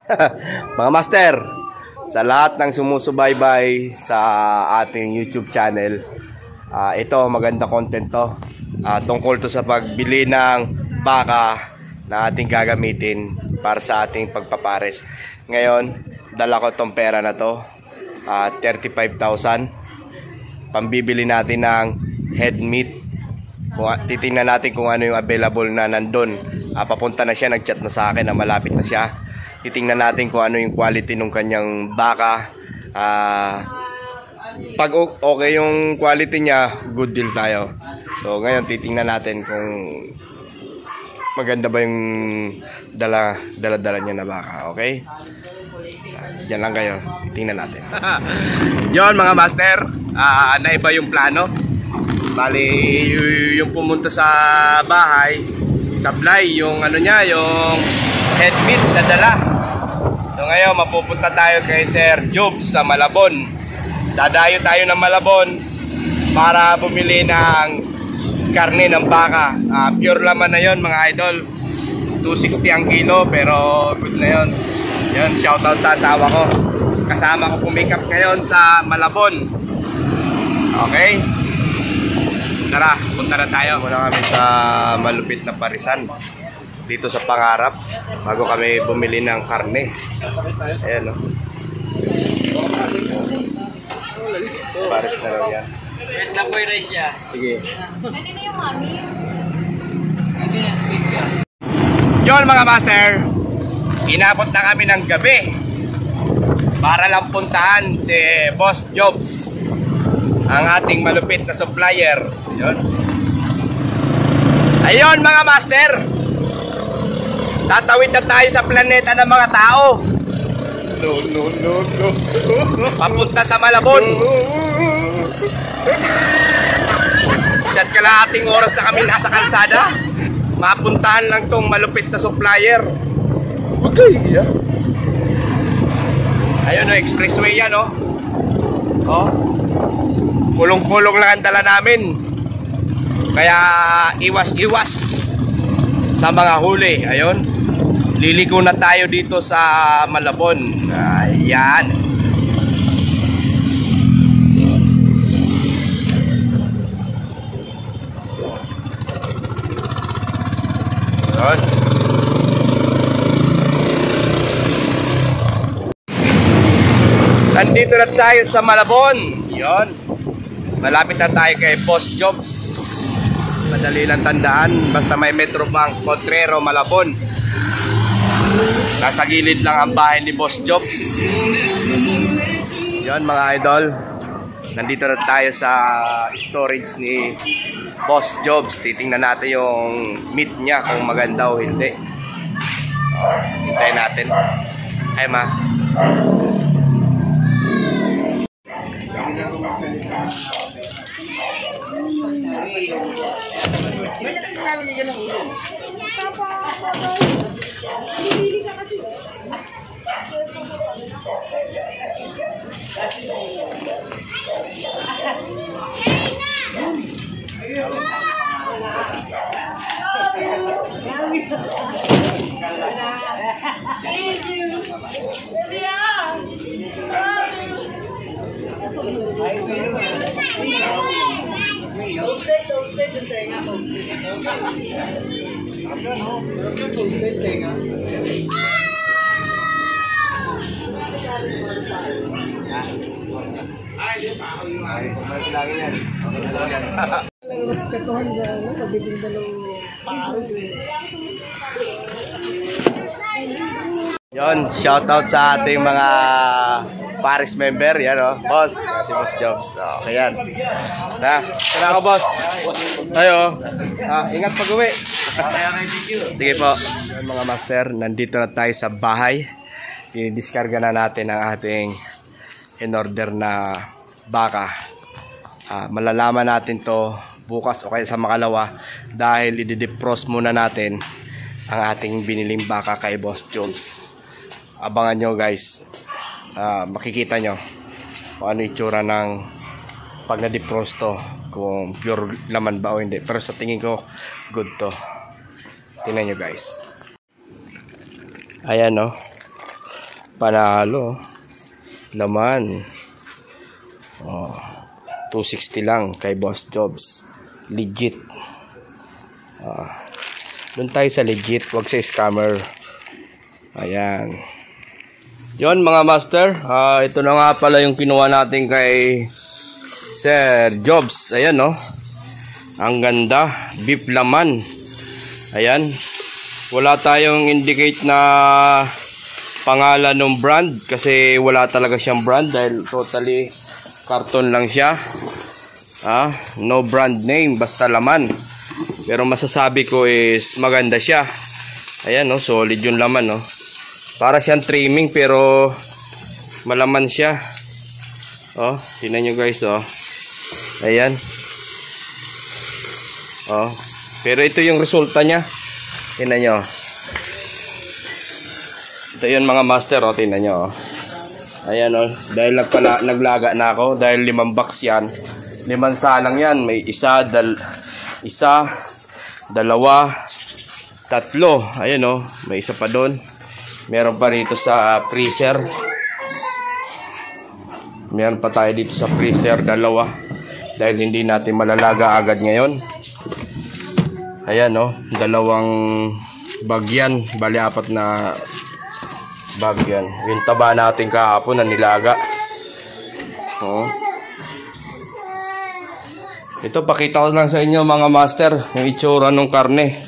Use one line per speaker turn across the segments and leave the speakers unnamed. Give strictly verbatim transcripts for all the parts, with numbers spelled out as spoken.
Mga master, sa lahat ng sumusubaybay sa ating YouTube channel, uh, ito maganda content to. Uh, tungkol to sa pagbili ng baka na ating gagamitin para sa ating pagpapares. Ngayon, dala ko tong pera na to, uh, thirty-five thousand. Pambibili natin ng head meat. Kung, titingnan natin kung ano yung available na nandun. Uh, papunta na siya, nag-chat na sa akin na malapit na siya. Titingnan natin kung ano yung quality ng kanyang baka. Uh, pag okay yung quality niya, good deal tayo. So ngayon titingnan natin kung maganda ba yung dala dala dala niya na baka. Okay, uh, dyan lang kayo, titingnan natin. Yon mga master, uh, naiba yung plano. Bali yung pumunta sa bahay, supply yung ano niya, yung head meat na dala. So ngayon mapupunta tayo kay Sir Jobs sa Malabon. Dadayo tayo ng Malabon para bumili ng karne ng baka. Uh, pure laman na yon mga idol. two sixty ang kilo, pero good na yon. Yun, shoutout sa asawa ko. Kasama ko pumikap ngayon sa Malabon. Okay, tara, punta na tayo. Muna kami sa malupit na parisan dito sa Pangarap bago kami bumili ng karne. Ayan, no? Paris na raw yan.
Wait lang po yung rice niya.
Sige.
Kanina yung mami?
Yun mga master, inabot na kami ng gabi para lang puntahan si Boss Jobs, ang ating malupit na supplier. Yun. Ayun mga master, tatawid na tayo sa planeta ng mga tao. No, no, no, no. Papunta sa Malabon. Isa't kalahating oras na kami nasa kalsada. Mapuntahan lang tong malupit na supplier. Okay, yeah. Ayun o, expressway yan o. Oh. Kulong-kulong lang ang dala namin. Kaya iwas-iwas sa mga huli. Ayun, liliko na tayo dito sa Malabon. Ayan. Ayun. Nandito na tayo sa Malabon. Yun. Malapit na tayo kay Boss Jobs. Madali lang tandaan. Basta may Metro Bank, Potrero, Malabon. Nasa gilid lang ang bahay ni Boss Jobs. Yun mga idol, nandito na tayo sa storage ni Boss Jobs. Titingnan natin yung meat niya kung maganda o hindi. Hintayin natin. Ay ma.
Toasted, toasted yung tenga. Toasted tenga. Lang respetuhan na, no? Pagdating na ng pares eh.
Yon, shoutout sa ating mga Paris member, yan o, boss, si Boss Jobs. Okay yan. Na, tara ka boss. Tayo. Ah, ingat pag uwi. Sige po. Yan, mga master, nandito na tayo sa bahay. I-discarga na natin ang ating in-order na baka. Ah, malalaman natin to bukas o kaya sa makalawa dahil i-defrost muna natin ang ating biniling baka kay Boss Jobs. Abangan nyo guys. Uh, makikita nyo kung ano itsura ng pag na-defrost to, kung pure laman ba o hindi, pero sa tingin ko good to. Tingnan nyo guys. Ayan no, Panalo. Laman. Oh, two sixty lang kay Boss Jobs. Legit. Oh. Doon tayo sa legit, wag sa scammer. Ayan. Yon mga master. Uh, ito na nga pala yung kinuha natin kay Sir Jobs. Ayan no. Ang ganda. Beef laman. Ayan. Wala tayong indicate na pangalan ng brand kasi wala talaga siyang brand dahil totally karton lang siya. Ah, no brand name, basta laman. Pero masasabi ko is maganda siya. Ayan no, solid yung laman no. Para siyang trimming pero malaman siya. Oh, tingnan nyo guys oh. Ayan. Oh, pero ito yung resulta niya. Tingnan nyo. Ito yun mga master, oh, tingnan nyo, oh. Ayan, oh, dahil nagpala, naglaga na ako, dahil limang box yan, limang salang yan, may isa, dal, isa, dalawa, tatlo, ayan, oh, may isa pa doon, meron pa rito sa freezer, meron pa tayo dito sa freezer, dalawa, dahil hindi natin malalaga agad ngayon. Ayan, oh, dalawang bag yan, bali apat na bag yan. Yung taba natin kahapon na nilaga. Oh. Ito, pakita ko lang sa inyo mga master, yung itsura ng karne.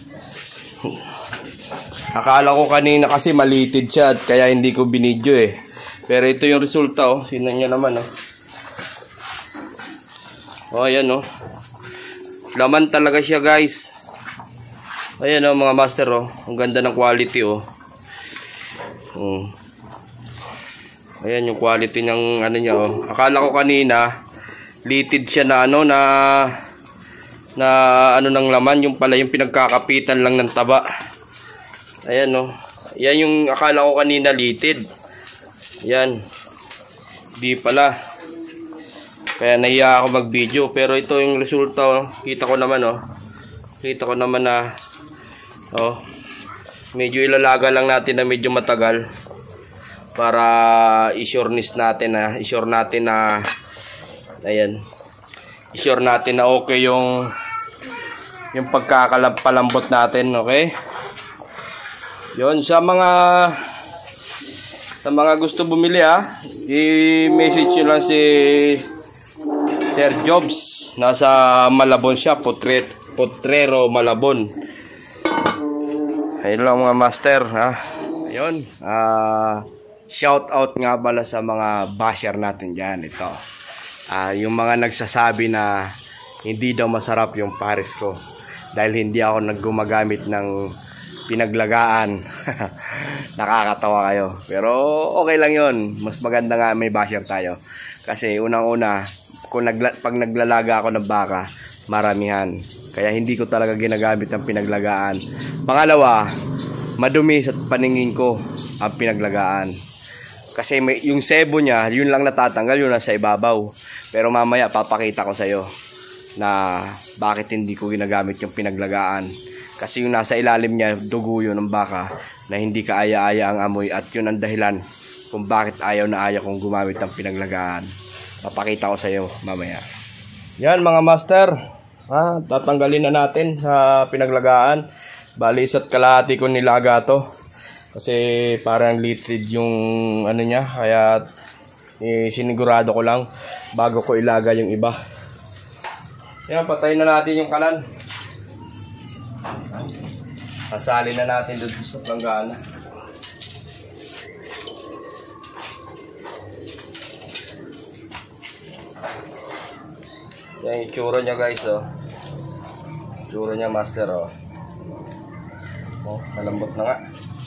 Akala ko kanina kasi malitid siya at kaya hindi ko binidyo eh. Pero ito yung resulta oh. Sinan nyo naman oh. Oh, ayan oh. Laman talaga siya guys. Ayan oh mga master oh. Ang ganda ng quality oh. Hmm. Ayan yung quality ng ano niya oh. Akala ko kanina litid siya na ano na na ano ng laman, yung pala yung pinagkakapitan lang ng taba. Ayan oh. Yan yung akala ko kanina litid. Yan. Di pala. Kaya nahiya ako mag-video, pero ito yung resulta oh. Kita ko naman oh. Kita ko naman na oh. Medyo ilalaga lang natin na medyo matagal para i-sureness natin na i-sure natin na ayan, i-sure natin na okay yung yung pagkakalambot natin, okay? Yon sa mga sa mga gusto bumili ah, i-message nyo lang si Sir Jobs, nasa Malabon siya, Potret, Potrero, Malabon. Ayun lang mga master ha. Ayun, uh, shout out nga pala sa mga basher natin dyan. Ito uh, yung mga nagsasabi na hindi daw masarap yung pares ko dahil hindi ako naggumagamit ng pinaglagaan. Nakakatawa kayo, pero okay lang yon. Mas maganda nga may basher tayo kasi unang una kung nagla pag naglalaga ako ng baka maramihan, kaya hindi ko talaga ginagamit ang pinaglagaan. Pangalawa, madumi sa paningin ko ang pinaglagaan. Kasi may, yung sebo niya, yun lang natatanggal, yun nasa ibabaw. Pero mamaya papakita ko sa iyo na bakit hindi ko ginagamit yung pinaglagaan. Kasi yung nasa ilalim niya, dugo yun ng baka na hindi kaaya-aya ang amoy, at yun ang dahilan kung bakit ayaw na ayaw kong gumamit ng pinaglagaan. Papakita ko sa iyo mamaya. Yan mga master. Ah, tatanggalin na natin sa pinaglagaan. Bali isa't kalahati ko nilaga to. Kasi parang litrid yung ano niya. Kaya eh, sinigurado ko lang bago ko ilaga yung iba. Yan, patayin na natin yung kalan. Asalin na natin doon sa planggana. Yan yung itsura niya guys oh. Itsura niya master oh. Oh, malambot na nga.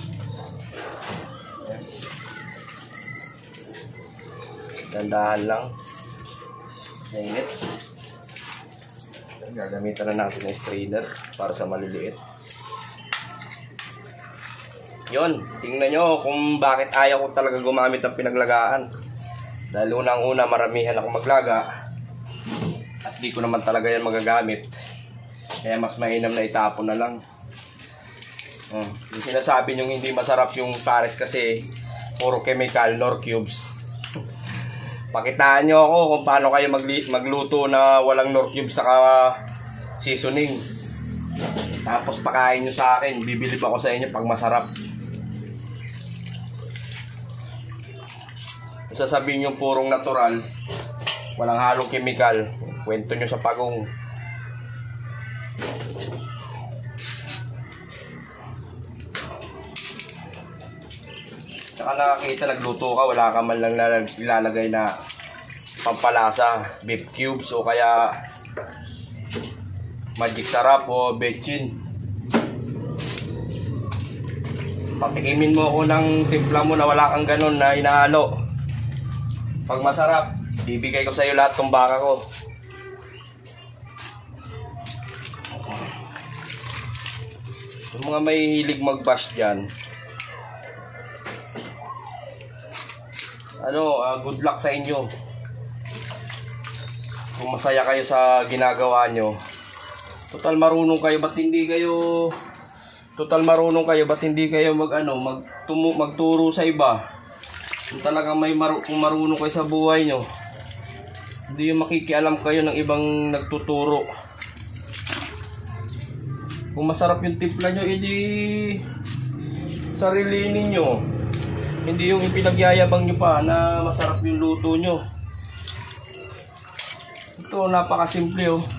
Dandahan lang. Mainit. Gagamitan na natin yung strainer para sa maliliit. Yun, tingnan nyo kung bakit ayaw ko talaga gumamit ng pinaglagaan. Dahil unang-una maramihan ako maglaga at di ko naman talaga yan magagamit. Kaya mas mainam na itapon na lang. Hmm. Yung sinasabi nyo hindi masarap yung pares kasi puro chemical, nor cubes. Pakitaan nyo ako kung paano kayo magluto na walang nor cubes saka seasoning. Tapos pakain nyo sa akin, bibilib ako sa inyo pag masarap. Kung sasabihin nyo purong natural, walang halong chemical, kwento nyo sa pagong. Saka nakakita, nagluto ka, wala ka man lang ilalagay na pampalasa, beef cubes o kaya magic sarap o bechin. Patikimin mo ako ng timpla mo na wala kang ganun na inahalo. Pag masarap, bibigay ko sa iyo lahat ng baka ko. Yung mga may hilig mag-bash dyan, ano, uh, good luck sa inyo. Kung masaya kayo sa ginagawa nyo, total marunong kayo, ba't hindi kayo total marunong kayo, ba't hindi kayo mag ano, magtumu, magturo sa iba? Kung talagang may maru, kung marunong kayo sa buhay nyo, hindi yung makikialam kayo ng ibang nagtuturo. Kung masarap yung timpla nyo, hindi sarili ninyo. Hindi yung ipinagyayabang nyo pa na masarap yung luto nyo. Ito, napakasimple oh.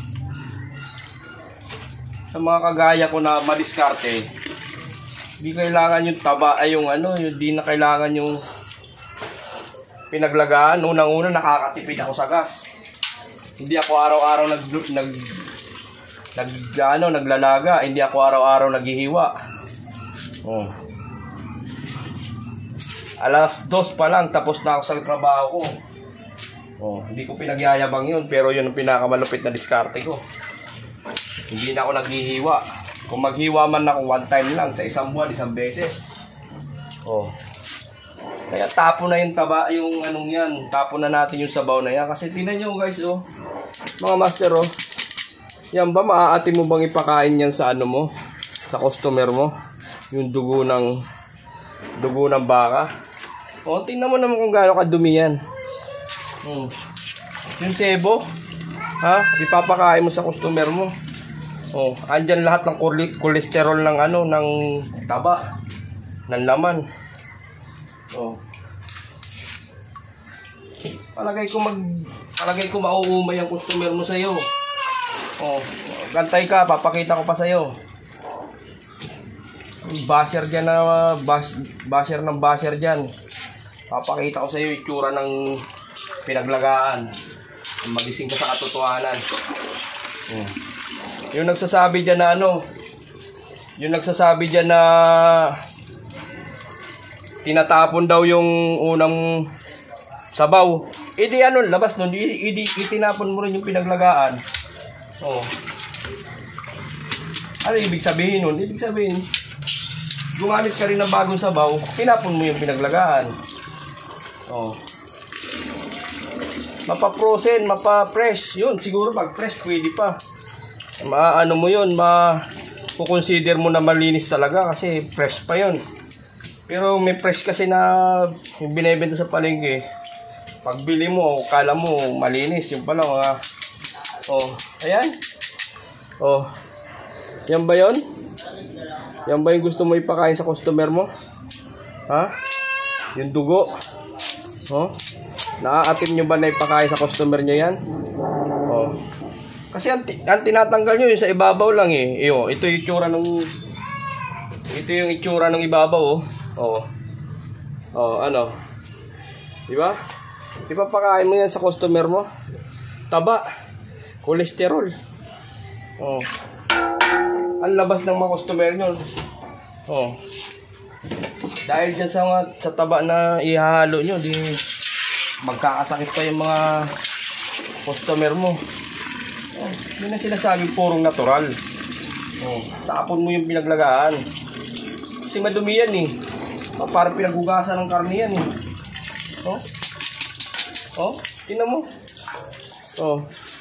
Sa mga kagaya ko na madiskarte, hindi kailangan yung taba, ay yung ano, hindi na kailangan yung pinaglagaan. Unang-una, nakakatipid ako sa gas. Hindi ako araw-araw nag, nag, nag, ano, naglalaga. Hindi ako araw-araw naghihiwa. Oh. Alas dos pa lang, tapos na ako sa trabaho ko. Oh, hindi ko pinagyayabang yun, pero yun ang pinakamalupit na diskarte ko. Hindi na ako naghihiwa. Kung maghiwa man ako one time lang, sa isang buwan, isang beses. Oh. Kaya tapo na yung taba, yung anong yan. Tapo na natin yung sabaw na yan. Kasi tingnan nyo guys, oh. Mga master, oh. Yan ba, maaati mo bang ipakain yan sa ano mo? Sa customer mo? Yung dugo ng, dugo ng baka. O, oh, tingnan mo naman kung gaano kadumi yan. Hmm. Yung sebo, ha? Ipapakain mo sa customer mo. Oh, andyan lahat ng kolesterol ng ano, ng taba, ng laman. Oh. Palagay ko mag palagay ko mauumay ang customer mo sa iyo. Oh, gantay ka, papakita ko pa sa iyo. Basher diyan na bas, basher ng basher diyan. Papakita ko sa iyo itsura ng pinaglagaan. Magising ka sa katotohanan. Hmm. Yung nagsasabi diyan na ano, yung nagsasabi diyan na tinatapon daw yung unang sabaw. Idi ano, labas nun, idi, idi itinapon mo rin yung pinaglagaan. Oh. Ano ibig sabihin nun? Ibig sabihin, gumamit ka rin ng bagong sabaw, tinapon mo yung pinaglagaan. Oh. Mapa-frozen, mapa-fresh. Yun, siguro pag fresh pwede pa. Maano mo yun, ma-consider mo na malinis talaga kasi fresh pa yun. Pero may fresh kasi na yung binibenta sa palengke. Pagbili mo, kala mo malinis. Yung pala mga, oh, ayan. Oh, yan ba yun? Yan ba yung gusto mo ipakain sa customer mo? Ha? Yung dugo. Oh, naaatim nyo ba na ipakain sa customer nyo yan? Oh. Kasi ang, ang tinatanggal nyo yung sa ibabaw lang eh. Iyo, ito yung itsura ng ito yung itsura ng ibabaw oh. Oh. Oh, ano? Di ba? Ipapakain mo yan sa customer mo. Taba, kolesterol. Oh. Ang labas ng mga customer nyo. Oh. Dahil dyan sa, sa taba na ihahalo nyo, di magkakasakit pa yung mga customer mo. Oh, yun ang sinasabi, purong natural. Oh, tapon mo yung pinaglagaan. Kasi madumi yan eh. Oh, parang pinaghugasan ng karne yan eh. Oh. Oh, tingnan mo. Oh.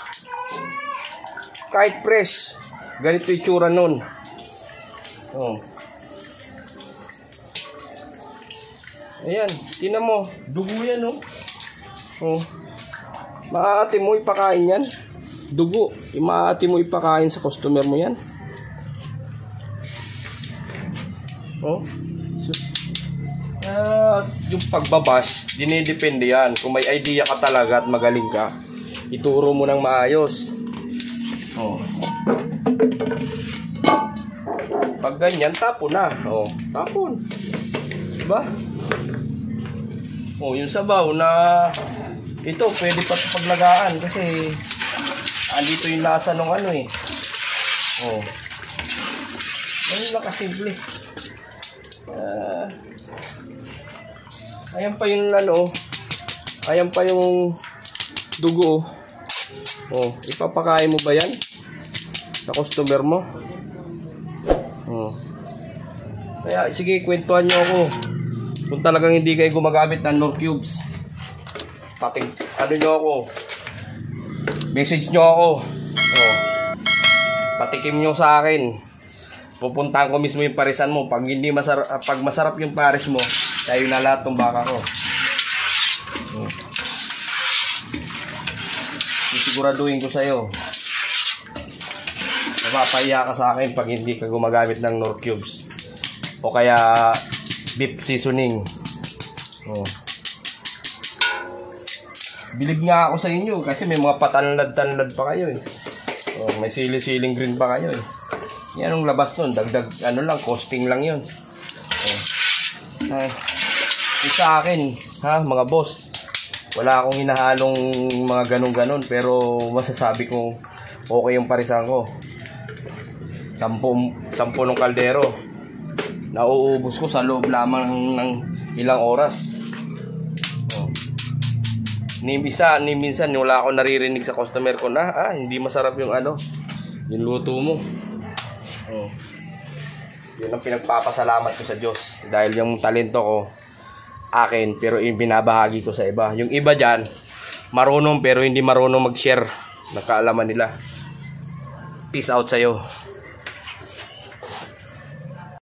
Kahit fresh, ganito yung tsura nun. Oh. Ayan, tinan mo. Dugo yan, oh. Oh. Maaati mo ipakain yan. Dugo. Maaati mo ipakain sa customer mo yan. Oh. Uh, yung pagbabash, dinidepende yan. Kung may idea ka talaga at magaling ka, ituro mo ng maayos. Oh. Pag ganyan, tapon na. Oh, tapon. Diba? Oh, yung sabaw na ito, pwede pa paglagaan kasi andito yung lasa ng ano eh. Oh. Ganun lang kasimple. Ah... Uh, Ayan pa yung ano, ayan pa yung dugo. Oh, ipapakain mo ba yan sa customer mo? Oh. Kaya sige, kwentuhan nyo ako. Kung talagang hindi kayo gumagamit ng Knorr Cubes, pating ano nyo ako, message nyo ako. Oh. Patikim nyo sa akin. Pupuntahan ko mismo yung parisan mo. Pag hindi masarap, pag masarap yung pares mo, tayo na lahat ng baka ko. Hmm. Sisiguraduhin ko sa'yo. Napapahiya ka sa akin pag hindi ka gumagamit ng Knorr Cubes. O kaya beef seasoning. Oh. Bilib nga ako sa inyo kasi may mga patanlad-tanlad pa kayo eh. Oh, may sili-siling green pa kayo eh. Yan ang labas nun. Dagdag, ano lang, costing lang yun. Oh. Ay. Sa akin, ha, mga boss, wala akong hinahalong mga ganun-ganon, pero masasabi kong okay yung parisan ko. Sampu, sampu ng kaldero, nauubos ko sa loob lamang ng ilang oras. Oh. Ni isa, ni minsan, wala akong naririnig sa customer ko na, ah, hindi masarap yung ano, yung luto mo. Oh. Yun ang pinagpapasalamat ko sa Diyos, dahil yung talento ko, akin, pero yung binabahagi ko sa iba. Yung iba dyan, marunong pero hindi marunong mag-share ng kaalaman nila. Peace out sa'yo.